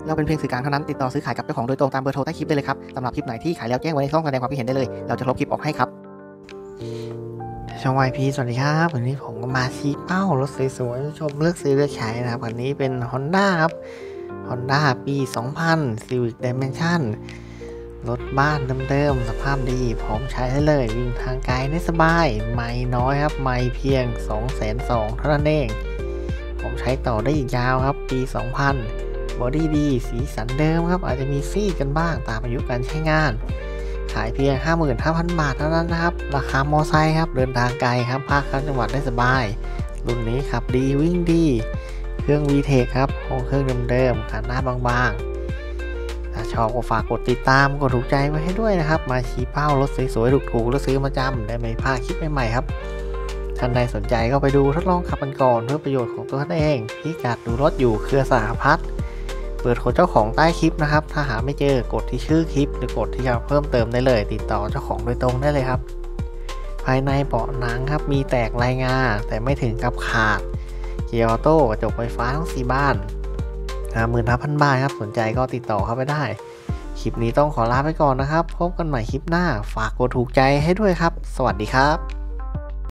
เราเป็นเพียงสื่อกลางเท่านั้นติดต่อซื้อขายกับเจ้าของโดยตรงตามเบอร์โทรใต้คลิปได้เลยครับสำหรับคลิปไหนที่ขายแล้วแจ้งไว้ในช่องแสดงความคิดเห็นได้เลยเราจะลบคลิปออกให้ครับช่อง YP สวัสดีครับวันนี้ผมก็มาชี้เป้ารถสวยๆชมเลือกซื้อเลือกใช้นะครับวันนี้เป็น Honda ครับ Honda ปี 2000 Civic Dimension รถบ้านเดิมๆสภาพดีพร้อมใช้ได้เลยวิ่งทางไกลได้สบายไม่น้อยครับไม่เพียง 220,000 เท่านั้นเองผมใช้ต่อได้อีกยาวครับปี 2000บอดี้ดีสีสันเดิมครับอาจจะมีซีดกันบ้างตามอายุการใช้งานขายเพียง 55,000 บาทเท่านั้นนะครับราคามอไซค์ครับเดินทางไกลครับภาคข้ามจังหวัดได้สบายรุ่นนี้ขับดีวิ่งดีเครื่อง VTEC ครับเครื่องเดิมๆคันหน้าบางๆถ้าชอบก็ฝากกดติดตามกดถูกใจไว้ให้ด้วยนะครับมาชี้เป้ารถสวยๆถูกๆแล้วซื้อมาจำได้ไม่พลาดคลิปใหม่ๆครับท่านใดสนใจก็ไปดูทดลองขับกันก่อนเพื่อประโยชน์ของตัวท่านเองพิกัดดูรถอยู่เครือสหพัฒน์เปิดโค้ดเจ้าของใต้คลิปนะครับถ้าหาไม่เจอกดที่ชื่อคลิปหรือกดที่จะเพิ่มเติมได้เลยติดต่อเจ้าของโดยตรงได้เลยครับภายในเบาะหนังครับมีแตกลายงาแต่ไม่ถึงกับขาดเกียร์ออโต้กระจกไฟฟ้าทั้ง4บ้าน 55,000 บาทครับสนใจก็ติดต่อเข้าไปได้คลิปนี้ต้องขอลาไปก่อนนะครับพบกันใหม่คลิปหน้าฝากกดถูกใจให้ด้วยครับสวัสดีครับ